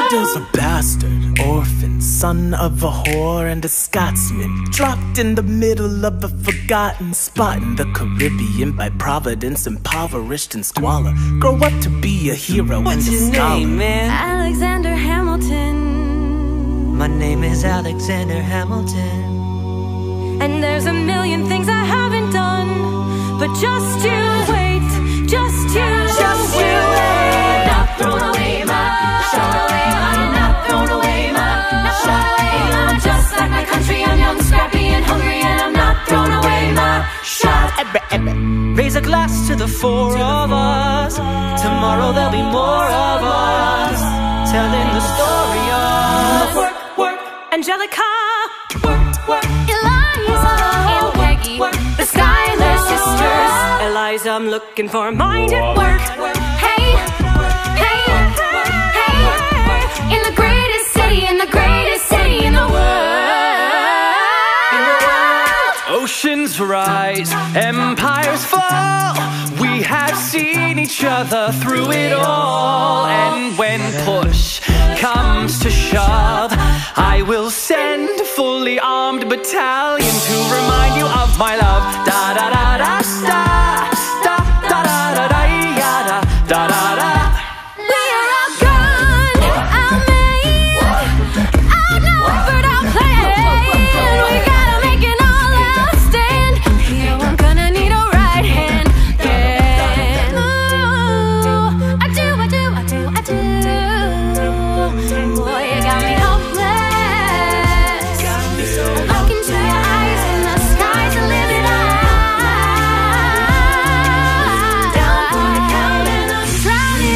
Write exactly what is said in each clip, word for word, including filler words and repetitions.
There's a bastard, orphan, son of a whore and a Scotsman, dropped in the middle of a forgotten spot in the Caribbean by Providence, impoverished and squalor. Grow up to be a hero. What's and a your scholar. name, man? Alexander Hamilton. My name is Alexander Hamilton. And there's a million things I haven't done, but just you wait, just you, just you wait. Not thrown away, ma, shot away, I'm not thrown away, ma, shot away. I'm just like my country, I'm young, scrappy and hungry, and I'm not thrown away, ma, shot. Raise a glass to the four of us. Tomorrow there'll be more of us, telling the story of work, work, Angelica, work, work, Eliza, and Peggy, the Schuyler sisters. Eliza, I'm looking for a mind at work. Hey, hey, hey, in the greatest city, in the greatest city in the world. oceans rise, empires fall. We have seen each other through it all. And when push comes to shove, I will send a fully armed battalion to remind you of my love. Da da da da da da da da da da da da da da. We are outgunned, outmade, outnumbered, outplayed. We gotta make an all-out stand. Yo, I'm gonna need a right hand. Yeah. Ooh, I do, I do, I do, I do. Boy, you got me helpless. Look into your eyes and the sky's a limit. Down for the count and I'm drowning.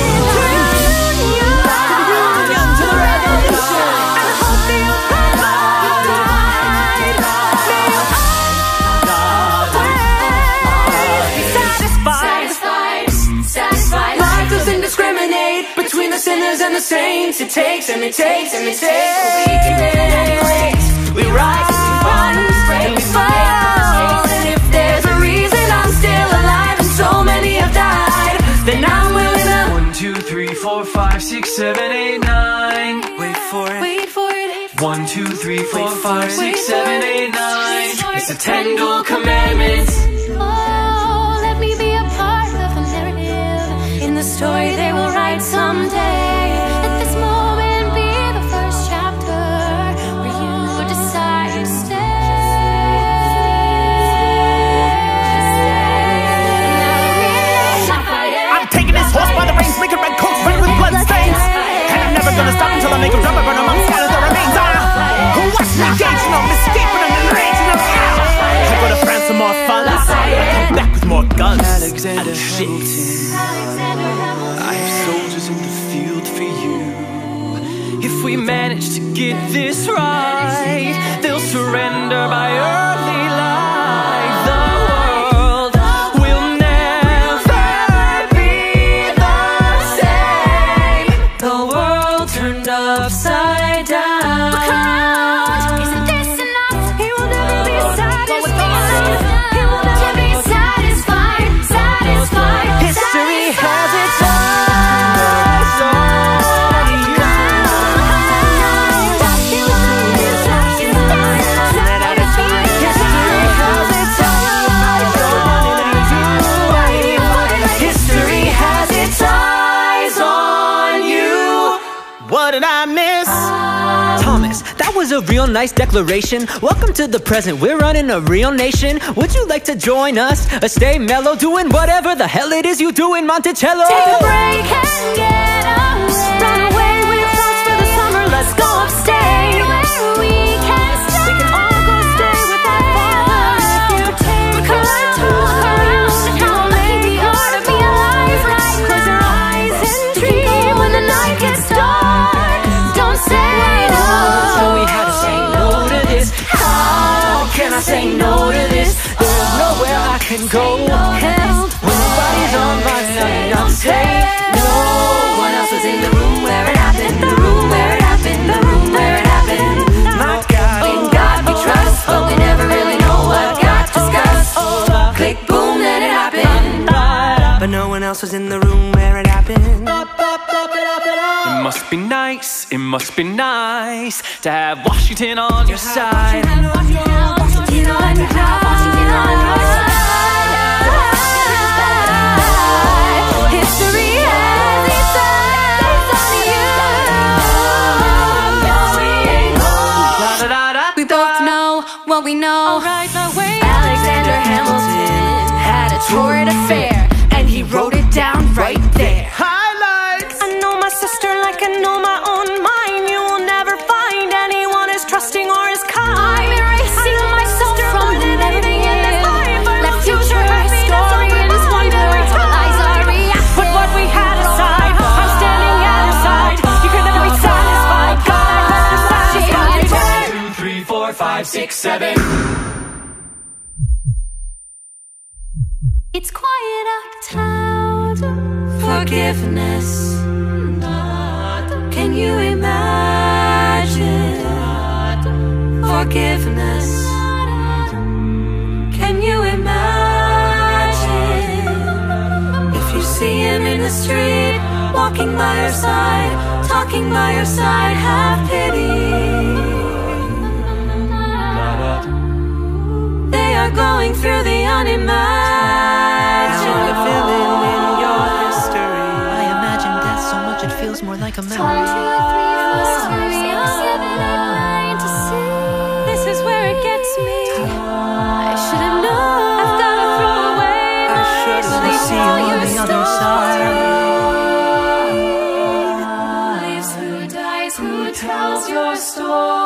Between the sinners and the saints, it takes and it takes and it takes. We can live in any ways. We rise and we fall and we fall. And if there's a reason I'm still alive and so many have died, then I'm willing to. One, two, three, four, five, six, seven, eight, nine. Wait for it. Wait for it. One, two, three, four, five, six, seven, eight, nine. It's the ten dual commandments. Oh, let me be a part of a narrative in the story they will write someday. Let this moment be the first chapter where you decide to stay. I'm taking this horse by the reins, making red coats red with blood stains. And I'm never gonna stop until I make a rubber burn among scatter the remains. Ah, who watch me gauging them, escaping them and raging them. Ah, I go to France for more fun. I come back with more guns. Alexander and shit. Hamilton, I have soldiers in the field for you. If we manage to get this right, they'll surrender by early light. The world will never be the same. The world turned upside down. Isn't this enough? He will never be satisfied. He will never be satisfied. Satisfied. History has its eyes on you. History has its eyes on you. What did I miss? Thomas, that was a real nice declaration. Welcome to the present, we're running a real nation. Would you like to join us? Or stay mellow, doing whatever the hell it is you do in Monticello? Take a break and get away. Run away with thoughts for the summer. Let's go upstate where we can stay. We can all go stay with our fathers. If you take a look around, how lucky we are to be alive right now. Close your eyes and dream when the night gets dark. Don't say no. So we had to say no to this. How can I say no to this? There's nowhere I can go. Help. When nobody's on my side, I'm safe. No one else was in the room where it happened. The room where it happened. The room where it happened. My God, In God we trust, but we never really know what got discussed. Click, boom, then it happened. but no one else was in the room where it happened. It must be be nice, it must be nice to have Washington on your side. Washington on your side. Washington on your side. History has its eyes on you. We both know what we know. Alexander Hamilton had a torrid affair, and he wrote it down right there. Highlights. I know my sister like I know my own mind. You will never find anyone as trusting or as kind. I'm erasing myself from the living in this life. Let future historians wonder how lies are reacted. Put what we had aside, I'm standing at her side. You can never be satisfied. God, I hope you're satisfied. One, two, three, four, five, six, seven. It's quiet uptown. Forgiveness. Can you imagine? Forgiveness. Can you imagine? If you see him in the street, walking by your side, talking by your side, have pity. They are going through the unimagined. Now I fill in in your history. I imagine death so much it feels more like a memory. One, two, three, four, five, six, seven, eight, nine to see. This is where it gets me. I should have known. I've gotta throw away I my should have sleep seen all on your the other side. stories. Who dies? Who tells your story?